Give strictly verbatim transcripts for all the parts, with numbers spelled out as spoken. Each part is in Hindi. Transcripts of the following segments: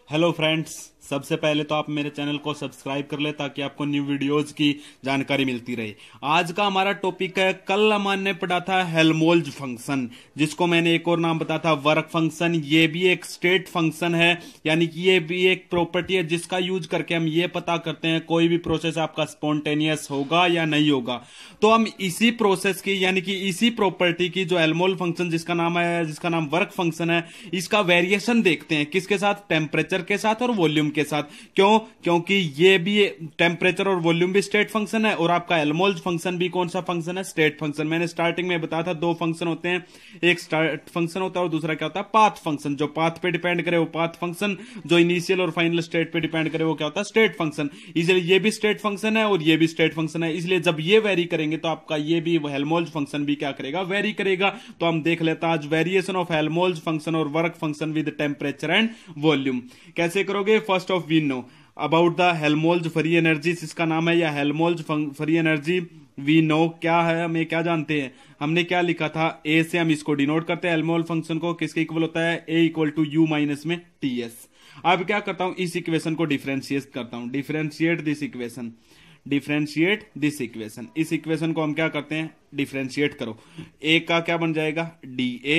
हेलो फ्रेंड्स, सबसे पहले तो आप मेरे चैनल को सब्सक्राइब कर ले ताकि आपको न्यू वीडियोस की जानकारी मिलती रहे। आज का हमारा टॉपिक है, कल अमान ने पढ़ा था हेल्महोल्ट्ज फंक्शन, जिसको मैंने एक और नाम बताया था वर्क फंक्शन। ये भी एक स्टेट फंक्शन है, यानी कि ये भी एक प्रॉपर्टी है जिसका यूज करके हम ये पता करते हैं कोई भी प्रोसेस आपका स्पॉन्टेनियस होगा या नहीं होगा। तो हम इसी प्रोसेस की यानी कि इसी प्रॉपर्टी की जो हेल्महोल्ट्ज फंक्शन जिसका नाम है जिसका नाम वर्क फंक्शन है, इसका वेरिएशन देखते हैं किसके साथ, टेम्परेचर के साथ और वॉल्यूम के साथ। क्यों? क्योंकि ये भी टेम्परेचर और वॉल्यूम भी स्टेट फंक्शन है और आपका हेल्महोल्ट्ज फंक्शन भी कौन सा फंक्शन है, स्टेट फंक्शन। मैंने स्टार्टिंग में बताया था दो फंक्शन होते हैं, एक स्टार्ट फंक्शन होता है और दूसरा क्या होता है, पाथ फंक्शन। जो पाथ पे डिपेंड करे वो पाथ फंक्शन, जो इनिशियल और फाइनल स्टेट पे डिपेंड करे वो क्या होता है, स्टेट फंक्शन। इसलिए ये भी स्टेट फंक्शन है और ये भी स्टेट फंक्शन है। इसलिए जब ये वेरी करेंगे तो आपका ये भी हेल्महोल्ट्ज फंक्शन भी क्या करेगा, वेरी करेगा। तो हम देख लेते हैं आज वेरिएशन ऑफ हेल्महोल्ट्ज फंक्शन और work function with temperature and volume. कैसे करोगे? First of we know about the Helmholtz free energy, इसका नाम है, या Helmholtz free energy we know क्या है, हमें क्या जानते हैं। हमने क्या लिखा था, ए से हम इसको डिनोट करते हैं हेल्महोल्ट्ज फंक्शन को, किसके इक्वल होता है, A equal to U minus में टी एस। अब क्या करता हूं, इस इक्वेशन को डिफरेंशिएट करता हूं, differentiate this equation, differentiate this equation. इस इक्वेशन को हम क्या करते हैं, डिफरेंशिएट करो। ए का क्या बन जाएगा, डी ए,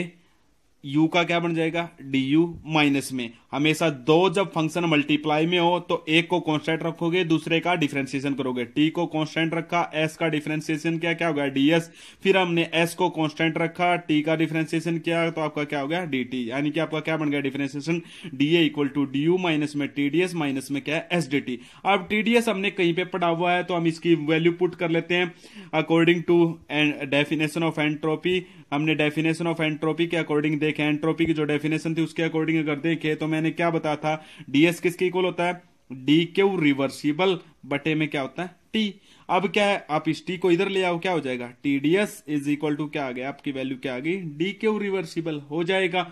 यू का क्या बन जाएगा, डी यू माइनस में। हमेशा दो जब फंक्शन मल्टीप्लाई में हो तो एक को कांस्टेंट रखोगे, दूसरे का डिफरेंशिएशन करोगे। टी को कांस्टेंट रखा, एस का डिफरेंशिएशन किया, क्या हो गया, डीएस। फिर हमने एस को कांस्टेंट रखा, टी का डिफरेंशिएशन किया तो आपका क्या हो गया, डीटी। यानी कि आपका क्या बन गया differentiation, dA equal to D U minus में टीडीएस माइनस में क्या है, एस डी टी। अब टीडीएस हमने कहीं पे पढ़ा हुआ है तो हम इसकी वैल्यू पुट कर लेते हैं according to definition of entropy. हमने डेफिनेशन ऑफ एंट्रोपी के अकॉर्डिंग देखे, एंट्रोपी की जो डेफिनेशन थी उसके अकॉर्डिंग अगर देखे तो मैंने क्या बताया था, डीएस किसके इक्वल होता है, डी क्यू रिवर्सिबल बटे में क्या होता है, टी। अब क्या है, आप इस टी को इधर ले आओ, क्या हो जाएगा, टीडीएस इज इक्वल टू क्या आ गया, आपकी वैल्यू क्या आ गई, डी क्यू रिवर्सिबल हो जाएगा।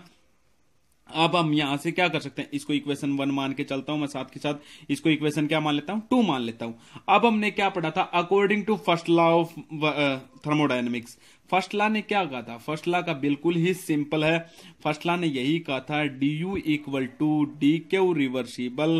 अब हम यहां से क्या कर सकते हैं, इसको इक्वेशन वन मान के चलता हूं मैं, साथ के साथ इसको इक्वेशन क्या मान लेता हूं, टू मान लेता हूं। अब हमने क्या पढ़ा था, according to first law of thermodynamics. First law ने क्या कहा था, फर्स्ट लॉ का बिल्कुल ही सिंपल है। फर्स्ट लॉ ने यही कहा था, D U equal to D Q reversible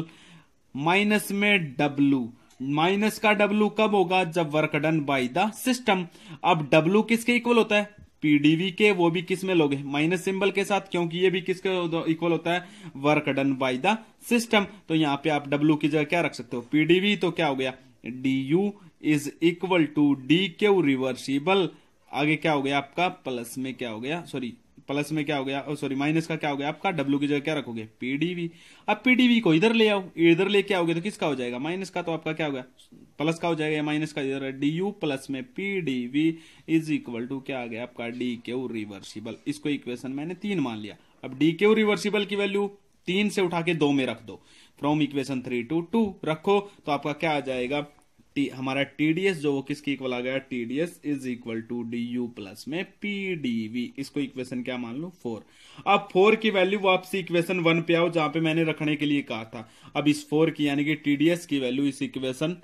minus में डब्लू। माइनस का डब्लू कब होगा, जब work done by the system. अब डब्लू किसके इक्वल होता है, पीडीवी के, वो भी किस में लोगे, माइनस सिंबल के साथ, क्योंकि ये भी किसके इक्वल होता है, work done by the system. तो यहां पे आप डब्लू की जगह क्या रख सकते हो, पीडीवी। तो क्या हो गया, D U is equal to D Q reversible, आगे क्या हो गया आपका, प्लस में क्या हो गया, सॉरी प्लस में क्या हो गया, सॉरी माइनस का क्या हो गया आपका, डब्ल्यू की जगह क्या रखोगे, पीडीवी। अब पीडीवी को इधर ले आओ, इधर लेके आओगे तो किसका हो जाएगा, माइनस का। तो आपका क्या हो गया, प्लस का हो जाएगा, माइनस का इधर, डी यू प्लस में पीडीवी इज इक्वल टू क्या आ गया आपका, डी क्यू रिवर्सिबल। इसको इक्वेशन मैंने तीन मान लिया। अब डी क्यू रिवर्सिबल की वैल्यू तीन से उठा के दो में रख दो, from equation three to two रखो तो आपका क्या आ जाएगा, टी, हमारा टीडीएस जो वो किसकी इक्वल आ गया, TDS is equal to D U plus में पीडीवी। इसको इक्वेशन क्या मान लो, फोर। अब फोर की वैल्यू वापसी इक्वेशन वन पे आओ जहां पे मैंने रखने के लिए कहा था। अब इस फोर की यानी कि टीडीएस की वैल्यू इस इक्वेशन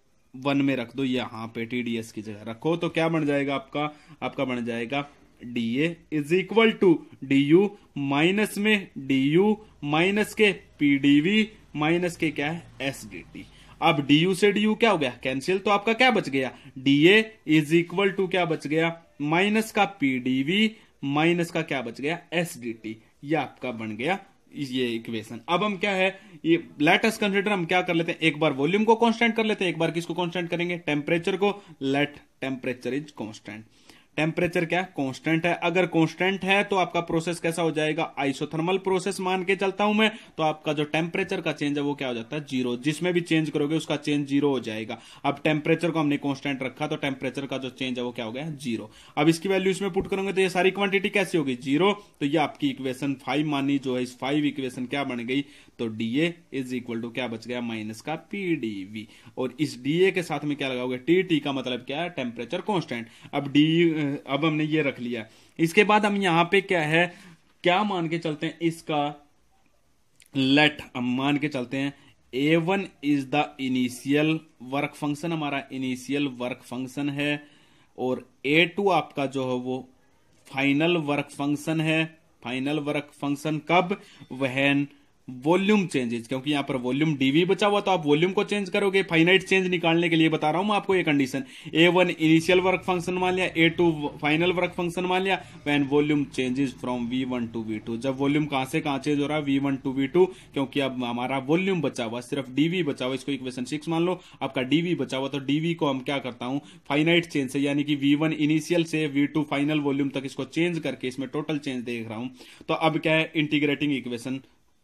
वन में रख दो, यहां पे टीडीएस की जगह रखो तो क्या बन जाएगा आपका, आपका बन जाएगा DA is equal to D U minus में डी यू माइनस के पीडीवी माइनस के क्या है, एसडीटी। अब डी से डी क्या हो गया, कैंसिल। तो आपका क्या बच गया, डीए इज इक्वल टू क्या बच गया, माइनस का पीडीवी माइनस का क्या बच गया, एसडीटी। ये आपका बन गया ये इक्वेशन। अब हम क्या है, ये लेट अस कंसीडर, हम क्या कर लेते हैं, एक बार वॉल्यूम को कांस्टेंट कर लेते हैं, एक बार किसको कांस्टेंट करेंगे, टेम्परेचर को। Let temperature is constant. Temperature क्या कांस्टेंट है, अगर कांस्टेंट है तो आपका प्रोसेस कैसा हो जाएगा, आइसोथर्मल प्रोसेस मान के चलता हूं मैं। तो आपका जो टेम्परेचर का चेंज है वो क्या हो जाता है, जीरो। जिसमें भी चेंज करोगे उसका चेंज जीरो हो जाएगा। अब टेम्परेचर को हमने कांस्टेंट रखा तो टेम्परेचर का जो चेंज है वो क्या हो गया, जीरो। अब इसकी वैल्यू इसमें पुट करोगे तो ये सारी क्वांटिटी कैसी होगी, जीरो। तो ये आपकी इक्वेशन फाइव मानी जो है, इस फाइव इक्वेशन क्या बन गई, तो डीए इज इक्वल टू क्या बच गया, माइनस का पीडीवी। और इस डीए के साथ में क्या लगाओगे, टी। टी का मतलब क्या है, टेम्परेचर कांस्टेंट। अब डी अब हमने ये रख लिया। इसके बाद हम यहां पे क्या है, क्या मान के चलते हैं, इसका लेट हम मान के चलते हैं A one is the initial work function, हमारा इनिशियल वर्क फंक्शन है। और ए टू आपका जो है वो फाइनल वर्क फंक्शन है। फाइनल वर्क फंक्शन कब, व्हेन वॉल्यूम चेंजेस, क्योंकि यहां पर वॉल्यूम डीवी बचा हुआ तो आप वॉल्यूम को चेंज करोगे। फाइनाइट चेंज निकालने के लिए बता रहा हूं मैं आपको ये condition. A one initial work function मान लिया, A two final work function मान लिया, when volume changes from V one to V two, जब वॉल्यूम कहां से कहां चेंज हो रहा है, V one to V two, क्योंकि अब हमारा वॉल्यूम बचा हुआ, सिर्फ डीवी बचा हुआ, इसको इक्वेशन सिक्स मान लो, आपका डीवी बचा हुआ, तो डीवी को हम क्या करता हूं फाइनाइट चेंज से, यानी कि वी वन इनिशियल से वी टू फाइनल वॉल्यूम तक इसको चेंज करके इसमें टोटल चेंज देख रहा हूं। तो अब क्या है, इंटीग्रेटिंग इक्वेशन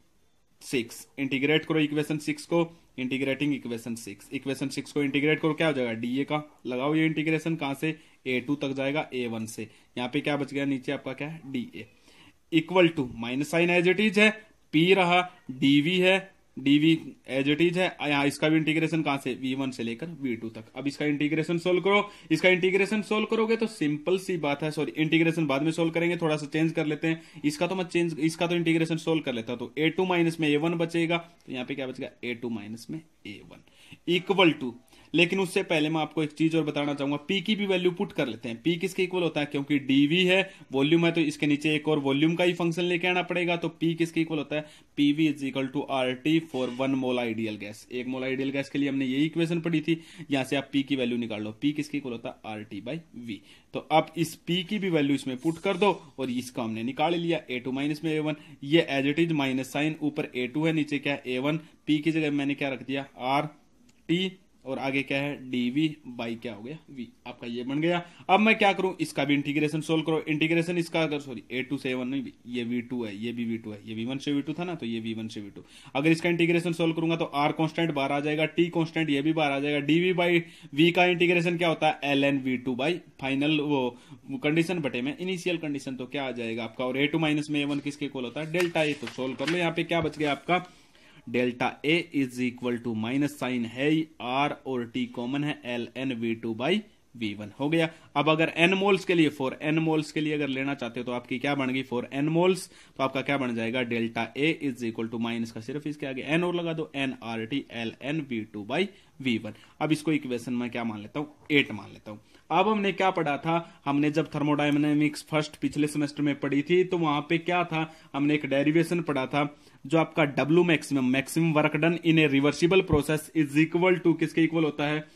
सिक्स, इंटीग्रेट करो इक्वेशन सिक्स को, integrating equation six, equation six को इंटीग्रेट करो, क्या हो जाएगा, डीए का लगाओ ये इंटीग्रेशन, कहां से, ए टू तक जाएगा ए वन से, यहां पे क्या बच गया, नीचे आपका क्या है, DA equal to minus sign as it is है, पी रहा, डीवी है, डीवी एज इट इज है, यहाँ इसका भी इंटीग्रेशन कहां से, वी वन से लेकर वी टू तक। अब इसका इंटीग्रेशन सोल्व करो, इसका इंटीग्रेशन सोल्व करोगे तो सिंपल सी बात है, सॉरी इंटीग्रेशन बाद में सोल्व करेंगे, थोड़ा सा चेंज कर लेते हैं, इसका तो मैं चेंज, इसका तो इंटीग्रेशन सोल्व कर लेता हूं, तो ए टू माइनस में ए वन बचेगा, तो यहाँ पे क्या बचेगा, ए टू माइनस में ए वन इक्वल टू, लेकिन उससे पहले मैं आपको एक चीज और बताना चाहूंगा, पी की भी वैल्यू पुट कर लेते हैं। पी किसके इक्वल होता है, क्योंकि डीवी है, वॉल्यूम है, तो इसके नीचे एक और वॉल्यूम का ही फंक्शन लेके आना पड़ेगा, तो पी किसके इक्वल होता है, PV is equal to R T for one mole ideal gas. एक मोल आइडियल गैस के लिए हमने यही इक्वेशन पढ़ी थी, यहां से आप पी की वैल्यू निकाल लो, पी किसके इक्वल होता है, आर टी बाई वी। तो अब इस पी की भी वैल्यू इसमें पुट कर दो, और इसका हमने निकाल लिया, ए टू माइनस में ए वन, ये as it is minus sign, ऊपर ए टू है, नीचे क्या है, ए वन, पी की जगह मैंने क्या रख दिया, आर टी, और आगे क्या है, डीवी बाई क्या हो गया, वी, आपका ये बन गया। अब मैं क्या करूं, इसका भी इंटीग्रेशन सोल्व करो, इंटीग्रेशन इसका अगर सॉरी ए टू से ए वन नहीं, ये वी टू है, ये भी वी टू है, ये वी वन से वी टू था ना, तो ये वी वन से वी टू, अगर इसका इंटीग्रेशन सोल्व करूंगा तो आर कांस्टेंट बाहर आ जाएगा, टी कांस्टेंट ये भी बाहर आ जाएगा, डीवी बाई वी का इंटीग्रेशन क्या होता है, L N V two by final वो कंडीशन बटे में इनिशियल कंडीशन, तो क्या आ जाएगा आपका, और ए टू माइनस में ए वन किसके इक्वल होता है, डेल्टा ए। तो सोल्व कर लो, यहाँ पे क्या बच गया आपका, delta A is equal to minus sign है, आर और टी कॉमन है, L N V two by V one हो गया। अब अगर एन मोल्स के लिए, फॉर एन मोल्स के लिए अगर लेना चाहते हो तो आपकी क्या बन गई, फॉर एन मोल्स, तो आपका क्या बन जाएगा, delta A is equal to minus का सिर्फ इसके आगे एन और लगा दो, N R T L N V two by V one. अब इसको इक्वेशन में क्या मान लेता हूं, एट मान लेता हूं। अब हमने क्या पढ़ा था, हमने जब थर्मोडायनेमिक्स फर्स्ट पिछले सेमेस्टर में पढ़ी थी, तो वहां पे क्या था, हमने एक डेरिवेशन पढ़ा था, जो आपका W maximum, maximum work done in a reversible process is equal to किसके इक्वल होता है,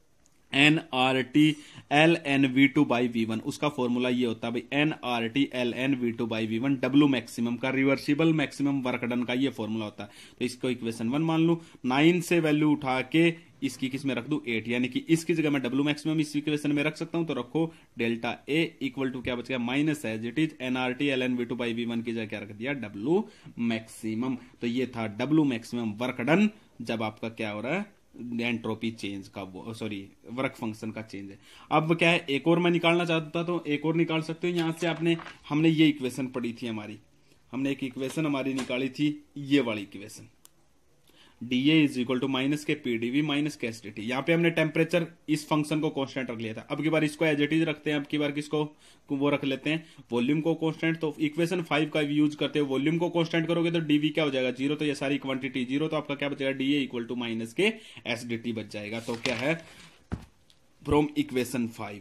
N R T L N V two by V one. उसका फॉर्मूला ये होता है भाई, N R T L N V two by V one, W maximum का, रिवर्सिबल मैक्सिमम वर्क डन का ये फॉर्मूला होता है। तो इसको इक्वेशन वन मान लू, नाइन से वैल्यू उठा के इसकी किस में रख दू, एट, यानी कि इसकी जगह मैं डब्ल्यू मैक्सिमम इस इक्वेशन में रख सकता हूं, तो रखो डेल्टा ए इक्वल टू क्या बच गया, minus as it is N R T L N V two by V one की जगह क्या रख दिया, डब्ल्यू मैक्सिमम। तो ये था डब्ल्यू मैक्सिमम वर्क डन, जब आपका क्या हो रहा है, एंट्रोपी चेंज का, सॉरी वर्क फंक्शन का चेंज है। अब क्या है, एक और मैं निकालना चाहता तो एक और निकाल सकते हो, यहां से आपने, हमने ये इक्वेशन पढ़ी थी हमारी, हमने एक इक्वेशन हमारी निकाली थी, ये वाली equation, DA is equal to minus के पीडीवी माइनस के एसडीटी। यहां पे हमने टेम्परेचर इस फंक्शन को कांस्टेंट रख लिया था, अब की बार इसको एज इट इज रखते हैं, अब की बार किसको वो रख लेते हैं, वॉल्यूम को कांस्टेंट। तो इक्वेशन फाइव का यूज करते हैं, वॉल्यूम को कांस्टेंट करोगे तो डीवी क्या हो जाएगा, जीरो, तो ये सारी क्वांटिटी जीरो, तो आपका क्या बचेगा, डीए इक्वल टू माइनस के एसडीटी बच जाएगा। तो क्या है, from equation five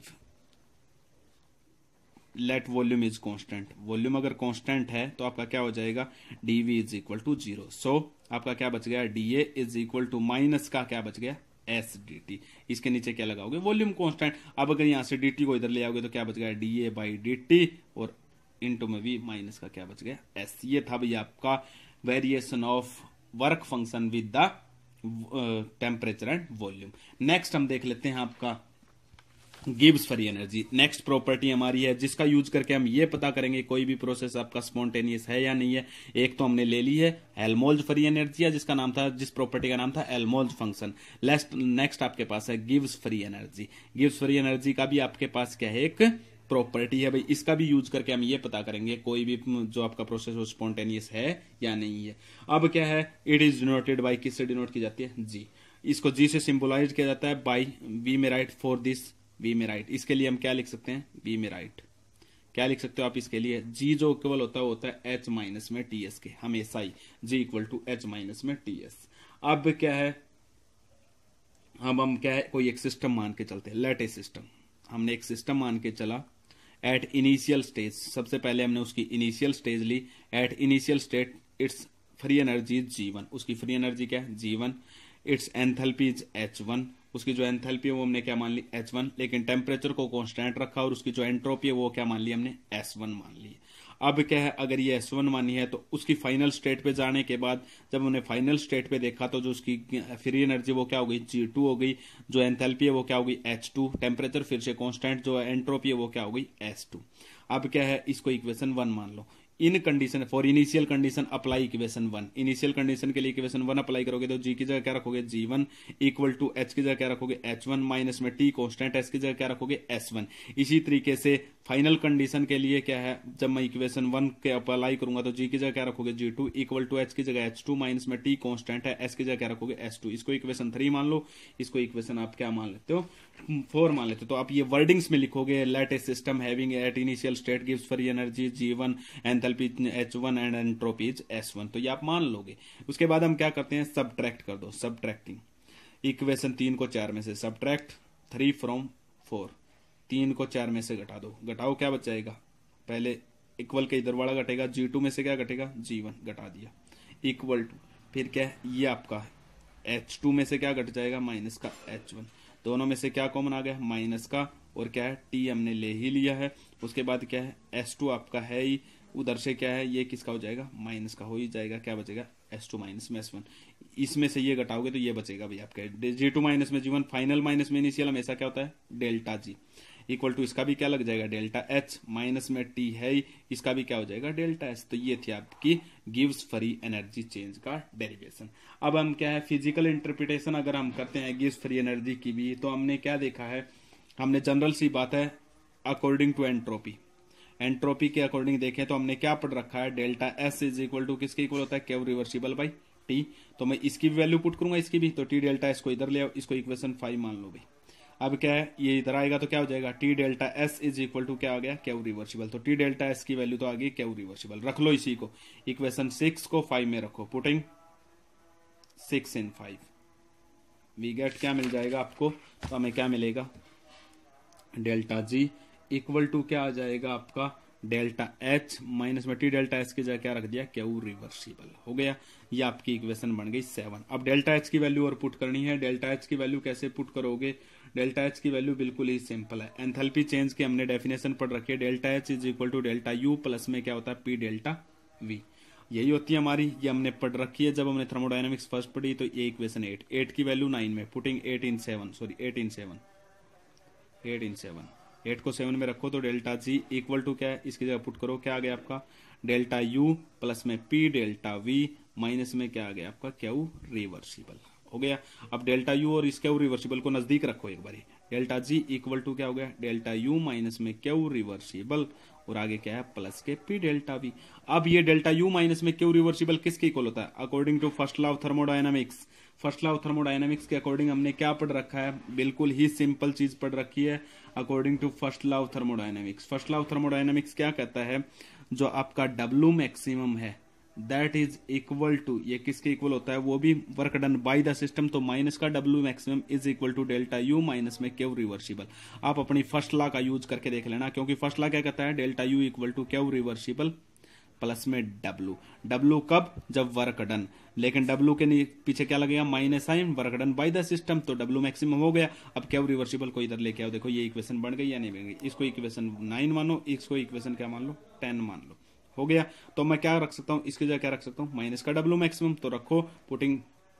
let volume is constant, volume अगर कांस्टेंट है तो आपका क्या हो जाएगा, DV is equal to zero. So आपका क्या बच गया, DA is equal to minus का क्या बच गया, एस डी टी। इसके नीचे क्या लगाओगे, वॉल्यूम कांस्टेंट। अब अगर यहां से डी टी को इधर ले आओगे तो क्या बच गया, डीए बाई डी टी, और इंटू में भी माइनस का क्या बच गया, एस। ये था भैया आपका variation of work function with the temperature and volume. Next हम देख लेते हैं आपका Gibbs free energy. Next property हमारी है, जिसका यूज करके हम ये पता करेंगे कोई भी प्रोसेस आपका स्पॉन्टेनियस है या नहीं है। एक तो हमने ले ली है हेल्महोल्ट्ज फ्री एनर्जी, जिसका नाम था, जिस प्रॉपर्टी का नाम था हेल्महोल्ट्ज फंक्शन। नेक्स्ट आपके पास है Gibbs free energy. Gibbs free energy का भी आपके पास क्या है, एक प्रॉपर्टी है भाई, इसका भी यूज करके हम ये पता करेंगे कोई भी जो आपका प्रोसेस वो स्पॉन्टेनियस है या नहीं है। अब क्या है, इट इज डिनोटेड बाई, किससे डिनोट की जाती है, जी। इसको जी से सिंबलाइज किया जाता है by, we may write for this, we may write. इसके लिए हम क्या लिख सकते हैं, वी में राइट क्या लिख सकते हो आप इसके लिए, जी जो इक्वल होता है होता है एच माइनस में टी एस के, हमेशा ही G equal to H minus में टी एस। अब क्या है, अब हम क्या है, कोई एक सिस्टम मान के चलते हैं, लेट ए सिस्टम। हमने एक सिस्टम मान के चला एट इनिशियल स्टेज, सबसे पहले हमने उसकी इनिशियल स्टेज ली, at initial state its free energy is G one, उसकी फ्री एनर्जी क्या है G one, its enthalpy is H one, उसकी जो एंथैल्पी है वो हमने क्या मान ली एच वन, लेकिन टेम्परेचर को कांस्टेंट रखा और उसकी जो एंट्रोपी है वो क्या मान ली हमने एस वन मान ली। अब क्या है, अगर ये एस वन मानी है तो उसकी फाइनल स्टेट पे जाने के बाद जब हमने फाइनल स्टेट पे देखा तो जो उसकी फ्री एनर्जी वो क्या हो गई जी टू हो गई, जो एंथैल्पी है वो क्या हो गई एच टू, टेम्परेचर फिर से कांस्टेंट, जो एंट्रोपी है वो क्या हो गई एस टू। अब क्या है, इसको इक्वेशन वन मान लो। In condition for initial condition apply equation one, initial condition के लिए इक्वेशन वन अप्लाई करोगे तो जी की जगह क्या रखोगे G one equal to H की जगह क्या रखोगे एच वन माइनस में टी कांस्टेंट, एस की जगह क्या रखोगे एस वन। इसी तरीके से फाइनल कंडीशन के लिए क्या है, जब मैं इक्वेशन वन के अप्लाई करूंगा तो जी की जगह क्या रखोगे G two equal to H की जगह एच टू माइनस में टी कांस्टेंट है, एस की जगह क्या रखोगे एस टू। इसको इक्वेशन थ्री मान लो, इसको इक्वेशन आप क्या मान लेते हो फोर मान लेते हो। तो आप ये वर्डिंग्स में लिखोगे, let a system having at initial state गिव्स free energy G one, enthalpy H one and entropy is S one. तो ये आप मान लोगे। उसके बाद हम क्या करते हैं, सब्ट्रैक्ट कर दो, सब्ट्रैक्टिंग इक्वेशन तीन को चार में से, सब्ट्रैक्ट थ्री फ्रॉम फोर, तीन को चार में से घटा दो, घटाओ क्या बच जाएगा, पहले इक्वल के इधर वाला घटेगा, जी टू में से क्या घटेगा जी वन, घटा दिया इक्वल टू, फिर क्या है ये आपका एच टू में से क्या घट जाएगा माइनस का एच वन, दोनों में से क्या कॉमन आ गया माइनस का, और क्या है टी हमने ले ही लिया है। उसके बाद क्या है एस टू आपका है ही, उधर से क्या है ये किसका हो जाएगा माइनस का हो ही जाएगा, क्या बचेगा एस टू माइनस में एस वन, इसमें से ये घटाओगे तो ये बचेगा भाई आपका जी टू माइनस में जी वन, फाइनल माइनस में इनिशियल हमेशा क्या होता है डेल्टा जी, इक्वल टू इसका भी क्या लग जाएगा डेल्टा एच, माइनस में टी है ही, इसका भी क्या हो जाएगा डेल्टा एच। तो ये थी आपकी गिव्स फ्री एनर्जी चेंज का डेरिवेशन। अब हम क्या है फिजिकल इंटरप्रिटेशन अगर हम करते हैं गिव्स फ्री एनर्जी की भी, तो हमने क्या देखा है, हमने जनरल सी बात है अकॉर्डिंग टू एंट्रोपी, एंट्रोपी के अकॉर्डिंग देखें तो हमने क्या पढ़ रखा है, delta S is equal to किसके इक्वल होता है केव रिवर्सिबल बाई टी। तो मैं इसकी भी वैल्यू पुट करूंगा, इसकी भी, तो टी डेल्टा एस को इधर ले आओ, इसको इक्वेशन फाइव मान लो भाई। अब क्या है ये इधर आएगा तो क्या हो जाएगा T delta S is equal to क्या आ गया केव रिवर्सिबल, तो टी डेल्टा एस की वैल्यू तो आ गई केव रिवर्सिबल, रख लो इसी को, इक्वेशन सिक्स को फाइव में रखो, putting six in five, we get क्या मिल जाएगा आपको, तो हमें क्या मिलेगा डेल्टा जी इक्वल टू क्या आ जाएगा आपका डेल्टा एच माइनस में टी डेल्टा एस की जगह क्या रख दिया क्यू रिवर्सिबल, हो गया। ये आपकी इक्वेशन बन गई सेवन। अब डेल्टा एच की वैल्यू और पुट करनी है, डेल्टा एच की वैल्यू कैसे पुट करोगे, डेल्टा एच की वैल्यू बिल्कुल ही सिंपल है, एंथैल्पी चेंज की हमने डेफिनेशन पढ़ रखी है, delta H is equal to delta U plus में क्या होता है पी डेल्टा वी, यही होती है हमारी, ये हमने पढ़ रखी है जब हमने थर्मोडायनेमिक्स फर्स्ट पढ़ी। तो ये इक्वेशन एट, एट की वैल्यू नाइन में, putting eight in seven, sorry eight in seven, eight in seven, eight को सेवन में रखो तो डेल्टा जी इक्वल टू क्या है, इसकी जगह पुट करो क्या आ गया आपका डेल्टा यू प्लस में पी डेल्टा वी माइनस में क्या आ गया आपका क्यू रिवर्सिबल, हो गया। अब डेल्टा यू और इस क्यू रिवर्सिबल को नजदीक रखो एक बारी, डेल्टा जी इक्वल टू क्या हो गया डेल्टा यू माइनस में क्यू रिवर्सिबल, और आगे क्या है प्लस के पी डेल्टा वी। अब ये डेल्टा यू माइनस में क्यू रिवर्सिबल किसके इक्वल होता है, according to first law of thermodynamics, first law of thermodynamics के अकॉर्डिंग हमने क्या पढ़ रखा है, बिल्कुल ही सिंपल चीज पढ़ रखी है, according to first law of thermodynamics. First law of thermodynamics क्या कहता है, जो आपका डब्ल्यू मैक्सिमम है दैट इज इक्वल टू, ये किसके इक्वल होता है, वो भी work done by the system, तो माइनस का W maximum is equal to delta U minus में क्यू रिवर्सिबल। आप अपनी फर्स्ट लॉ का यूज करके देख लेना, क्योंकि फर्स्ट लॉ क्या कहता है delta U equal to Q reversible plus में डब्ल्यू, डब्ल्यू कब जब वर्क डन, लेकिन डब्ल्यू के पीछे क्या लगेगा minus sign, work done by the system, तो डब्ल्यू मैक्सिमम हो गया। अब क्यू रिवर्सिबल को इधर लेके आओ, देखो ये इक्वेशन बन गई या नहीं बन गई, इसको इक्वेशन नाइन मानो, इसको इक्वेशन क्या मान लो टेन मान लो, हो गया। तो मैं क्या रख सकता हूं, इसकी जगह क्या रख सकता हूं माइनस का डब्ल्यू मैक्सिमम, तो रखो putting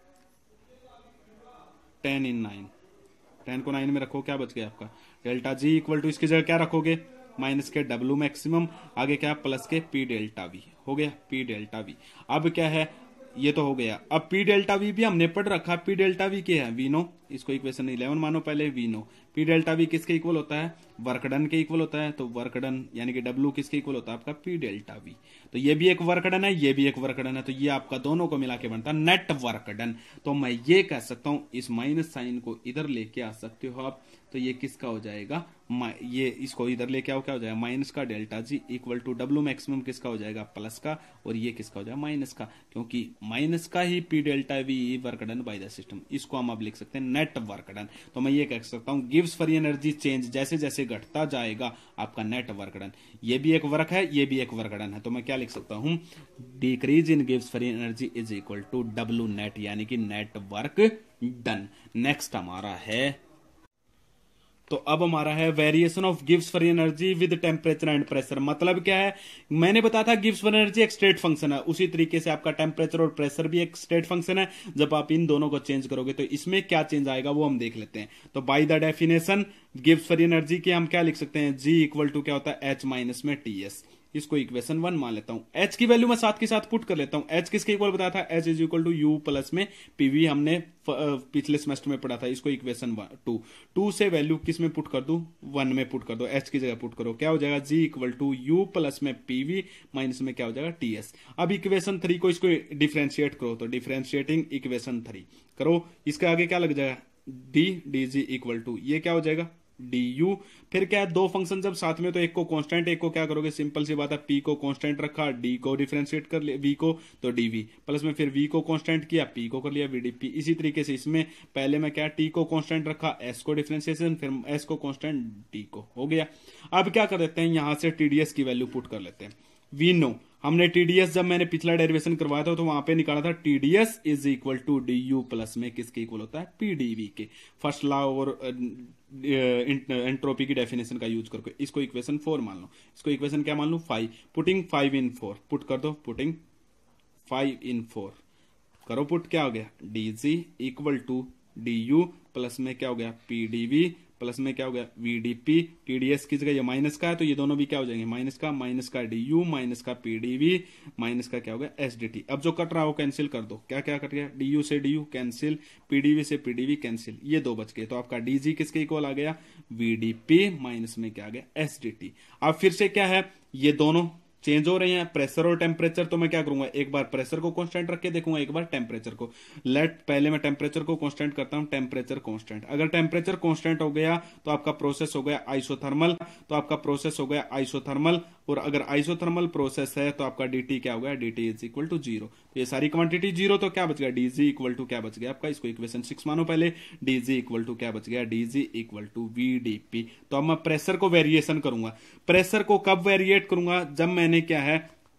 ten in nine, ten को नाइन में रखो क्या बच गया आपका डेल्टा जी इक्वल टू, इसकी जगह क्या रखोगे माइनस के डब्ल्यू मैक्सिमम, आगे क्या प्लस के पी डेल्टा वी, हो गया पी डेल्टा वी। अब क्या है ये तो हो गया, अब पी डेल्टा वी भी हमने पढ़ रखा, पी डेल्टा वी क्या है वी नो, इसको इक्वेशन इलेवन मानो पहले, we know P delta V किसके इक्वल होता है वर्क डन के इक्वल होता है, तो वर्क डन यानी कि डब्ल्यू किसके इक्वल होता है आपका पी डेल्टा वी, तो ये भी एक वर्क डन है, ये भी एक वर्क डन है, तो ये आपका दोनों को मिला के बनता है नेट वर्क डन। तो मैं ये कह सकता हूं, इस माइनस साइन को इधर लेके आ सकते हो आप, तो ये किसका हो जाएगा, ये इसको इधर लेके आओ, क्या हो जाएगा माइनस का delta G equal to W maximum किसका हो जाएगा प्लस का, और ये किसका हो जाएगा माइनस का, क्योंकि माइनस का ही P delta V work done by the system. इसको हम अब लिख सकते हैं नेट वर्क डन। तो मैं ये कह सकता हूं गिव्स फ्री एनर्जी चेंज जैसे जैसे घटता जाएगा आपका नेट वर्क डन, ये भी एक वर्क है, ये भी एक वर्क डन है। तो मैं क्या लिख सकता हूं, डिक्रीज इन गिव्स free energy is equal to W net, यानी कि नेट वर्क डन। नेक्स्ट हमारा है, तो अब हमारा है वेरिएशन ऑफ गिव्स free energy with temperature and pressure. मतलब क्या है, मैंने बताया था गिव्स फ्री एनर्जी एक स्टेट फंक्शन है, उसी तरीके से आपका टेम्परेचर और प्रेशर भी एक स्टेट फंक्शन है। जब आप इन दोनों को चेंज करोगे तो इसमें क्या चेंज आएगा वो हम देख लेते हैं। तो बाय द डेफिनेशन गिव्स फ्री एनर्जी की हम क्या लिख सकते हैं, जी इक्वल टू क्या होता है एच माइनस में टी एस। इसको इक्वेशन वन मान लेता हूं, एच की वैल्यू मैं साथ के साथ पुट कर लेता हूं। एच किसके इक्वल बताया था, H is equal to U plus में पीवी, हमने पिछले सेमेस्टर में पढ़ा था। इसको इक्वेशन टू टू से वैल्यू किस में पुट कर दूं, वन में पुट कर दो, एच की जगह पुट करो, क्या हो जाएगा G equal to U plus में पीवी माइनस में क्या हो जाएगा टी एस। अब इक्वेशन थ्री को इसको डिफ्रेंशिएट करो, तो डिफ्रेंशिएटिंग इक्वेशन थ्री करो, इसके आगे क्या लग जाएगा D D G equal to ये क्या हो जाएगा डी यू। फिर क्या है, दो फंक्शन जब साथ में तो एक को कांस्टेंट एक को क्या करोगे, सिंपल सी बात है, पी को कांस्टेंट रखा, डी को डिफरेंशिएट कर लिया, वी को तो डीवी, प्लस में फिर वी को कांस्टेंट किया, पी को कर लिया वीडीपी। इसी तरीके से इसमें पहले मैं क्या टी को कांस्टेंट रखा, एस को डिफरेंशिएशन, फिर एस को कांस्टेंट, डी को हो गया। अब क्या कर देते हैं, यहां से टीडीएस की वैल्यू पुट कर लेते हैं। वी नो हमने टीडीएस जब मैंने पिछला डेरिवेशन करवाया था तो वहां पे निकाला था TDS is equal to D U plus में किसके इक्वल होता है पीडीवी के, फर्स्ट लॉ और एंट्रोपी की डेफिनेशन का यूज करके। इसको इक्वेशन फोर मान लो, इसको इक्वेशन क्या मान लो five, putting five in four, put कर दो, पुटिंग फाइव इन फोर करो पुट, क्या हो गया D G equal to D U plus में क्या हो गया पीडीवी प्लस में क्या हो गया वीडीपी। टीडीएस की जगह ये माइनस का है तो ये दोनों भी क्या हो जाएंगे माइनस का, माइनस का डी यू माइनस का पीडीवी माइनस का क्या हो गया एसडीटी। अब जो कट रहा है वो कैंसिल कर दो, क्या क्या कट गया, डी यू से डी यू कैंसिल, पीडीवी से पीडीवी कैंसिल, ये दो बच गए। तो आपका डीजी किसके इक्वल आ गया वीडीपी माइनस में क्या आ गया एसडीटी। अब फिर से क्या है, ये दोनों चेंज हो रहे हैं प्रेशर और टेम्परेचर, तो मैं क्या करूंगा एक बार प्रेशर को कांस्टेंट रख के देखूंगा, एक बार टेम्परेचर को। लेट पहले मैं टेम्परेचर को कांस्टेंट करता हूं, टेम्परेचर कांस्टेंट। अगर टेम्परेचर कांस्टेंट हो गया तो आपका प्रोसेस हो गया आइसोथर्मल, तो आपका प्रोसेस हो गया आइसोथर्मल। और अगर आइसोथर्मल प्रोसेस है तो आपका डीटी क्या हो गया, DT is equal to zero. तो ये सारी क्वांटिटी जीरो, तो क्या बच गया डीजी इक्वल टू क्या बच गया आपका, इसको इक्वेशन सिक्स मानो पहले, डीजी इक्वल टू क्या बच गया डीजी इक्वल टू वीडीपी। तो अब मैं प्रेशर को वेरिएशन करूंगा, प्रेशर को कब वेरिएट करूंगा, जब मैंने क्या है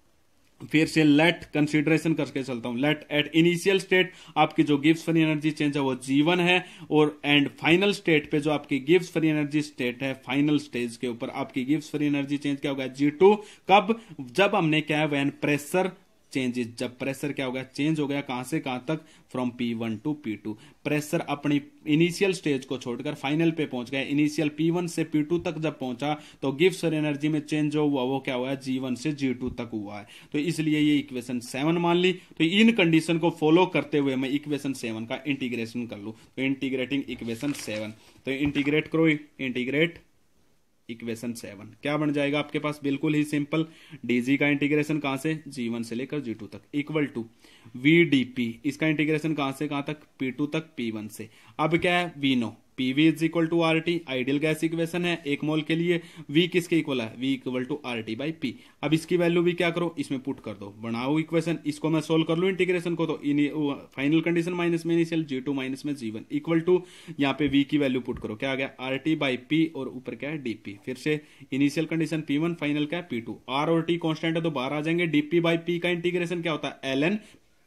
फिर से लेट कंसीडरेशन करके चलता हूं, लेट एट इनिशियल स्टेट आपकी जो गिव्स फ्री एनर्जी चेंज है वो जी वन है, और एंड फाइनल स्टेट पे जो आपकी गिव्स फ्री एनर्जी स्टेट है, फाइनल स्टेज के ऊपर आपकी गिव्स फ्री एनर्जी चेंज क्या होगा जी टू। कब, जब हमने क्या है व्हेन प्रेशर चेंजेस, जब प्रेशर क्या हो गया चेंज हो गया कहां से कहां तक, from P one to P two. Pressure अपनी इनिशियल स्टेज को छोड़कर फाइनल पे पहुंच गया, इनिशियल पी वन से पी टू तक जब पहुंचा तो गिव्स फ्री एनर्जी में चेंज जो हुआ वो क्या हुआ है जी वन से जी टू तक हुआ है। तो इसलिए ये इक्वेशन सेवन मान ली। तो इन कंडीशन को फॉलो करते हुए मैं इक्वेशन सेवन का इंटीग्रेशन कर लू, तो इंटीग्रेटिंग इक्वेशन सेवन, तो इंटीग्रेट करो, इंटीग्रेट इक्वेशन सेवन क्या बन जाएगा आपके पास, बिल्कुल ही सिंपल, डीजी का इंटीग्रेशन कहां से जी वन से लेकर जी टू तक इक्वल टू वीडीपी, इसका इंटीग्रेशन कहां से कहां तक पी टू तक पी वन से। अब क्या है we know PV is equal to R T, ideal gas equation है एक मोल के लिए, वी किसके इक्वल है V equal to R T by P. अब इसकी वैल्यू भी क्या करो इसमें पुट कर दो, बनाओ इक्वेशन, इसको मैं सोल्व कर लू इंटीग्रेशन को, तो फाइनल कंडीशन माइनस में इनिशियल जी टू माइनस में जी वन इक्वल टू यहाँ पे वी की वैल्यू पुट करो, क्या आ गया आर टी बाई पी और ऊपर क्या है डीपी। फिर से initial condition P one final क्या है पी टू, आर और टी कॉन्स्टेंट है तो बाहर आ जाएंगे, डीपी बाई पी का इंटीग्रेशन क्या होता है L N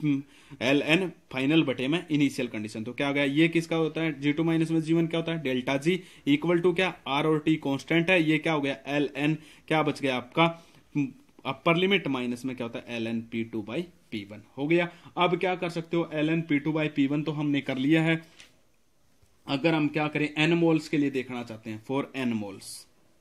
L N final बटे में इनिशियल कंडीशन। तो क्या हो गया ये किसका होता है जी टू माइनस में जी वन क्या होता है डेल्टा जी इक्वल टू क्या आर और टी कांस्टेंट है, ये क्या हो गया एल एन क्या बच गया आपका अपर लिमिट माइनस में क्या होता है L N P two by P one हो गया। अब क्या कर सकते हो L N P two by P one तो हमने कर लिया है। अगर हम क्या करें एन मोल्स के लिए देखना चाहते हैं, फॉर एन मोल्स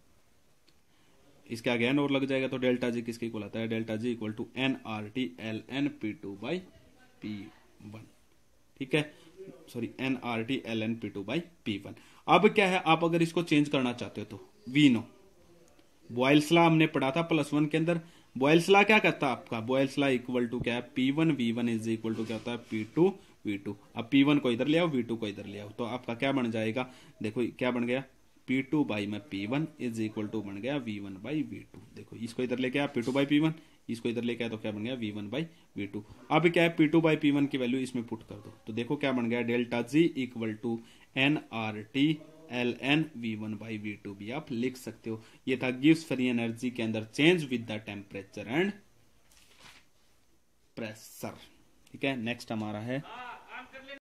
इसके आगे एन और लग जाएगा तो डेल्टा जी किसके इक्वल आता है delta G equal to N R T L N P two by P one, ठीक है sorry N R T L N P two by P one. अब क्या है आप अगर इसको चेंज करना चाहते हो तो वी नो बॉयल्स लॉ हमने पढ़ा था प्लस वन के अंदर, बॉयल्स लॉ क्या कहता है आपका बॉयल्स लॉ इक्वल टू क्या है P one V one is equal to क्या होता है पी टू वी टू। अब पी वन को इधर ले आओ वी टू को इधर ले आओ तो आपका क्या बन जाएगा, देखो क्या बन गया पी टू बाई में P one is equal to बन गया V one by V two. देखो इसको इधर लेके आया P two by P one, इसको इधर लेके आया तो क्या बन गया V one by V two. अब क्या है P two by P one की वैल्यू इसमें पुट कर दो तो देखो क्या बन गया delta G equal to N R T L N V one by V two भी आप लिख सकते हो। ये था गिव्स फ्री एनर्जी के अंदर change with the temperature and pressure. ठीक है, नेक्स्ट हमारा है